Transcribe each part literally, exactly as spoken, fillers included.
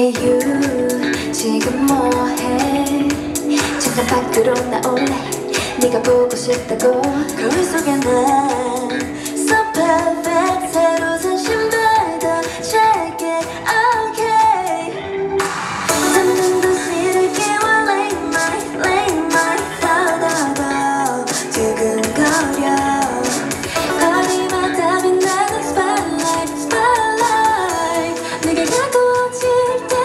Hey you 지금 뭐해? 잠깐 밖으로 나올래? 네가 보고 싶다고. 거울 속에 난 So perfect 새로 산 신발도 check it okay. 잠든 도시를 깨워 late night late night 더더더 두근거려. 거리마다 빛나는 spotlight spotlight 내게 가까워질 때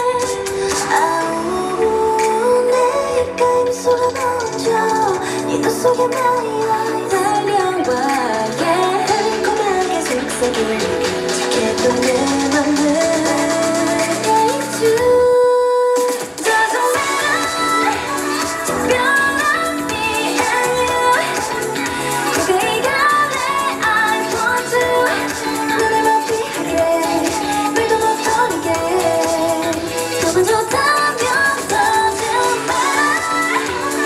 아우 내 입가에 미소가 번져 이 눈 속에 나의 달려와 yeah. 달콤하게 속삭이는 지켜도 내 맘을 Hey too Doesn't matter 특별한 me and you 가까이 갈래 I want to 눈을 못 피하게 물도 못 버리게 너만 좋다면 doesn't matter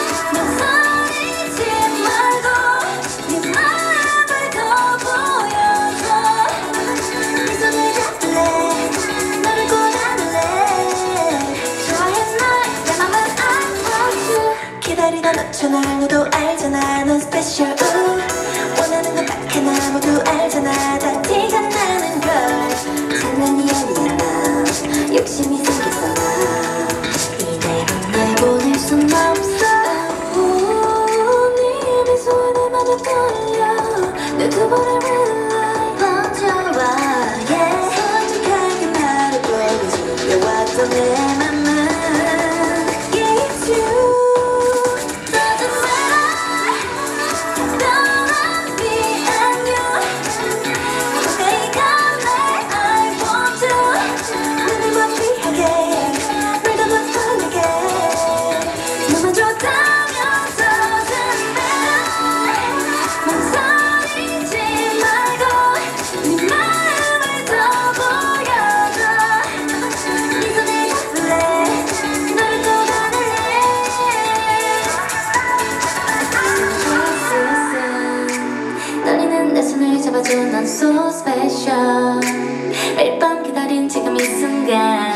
망설이지 말고 네 마음을 더 보여줘 네 손을 잡을래 너를 꼭 안을래 좋아해 날 내 맘은 I want you 기다리다 놓쳐나 너도 알잖아 넌 special 우 원하는 건 딱 하나 모두 알잖아 다 티가 나는 걸 장난이 아니야 나 욕심이 생겼어 나 이대로 날 보낼 순 없어 우 네 미소에 내 맘에 떨려 내 두 번의 red light 번져와 yeah 솔직하게 나를 보고 숨겨왔던 내 맘은 Yeah it's you Doesn't matter 특별한 me and you 가까이 갈래 I want to 눈을 못 피하게 물도 못 흘리게 너만 좋다면 doesn't matter 망설이지 말고 네 마음을 더 보여줘 네 손을 잡을래 너를 꼭 안을래 떨리는 내 손을 잡아줘 난 so special 매일 밤 기다린 지금 이 순간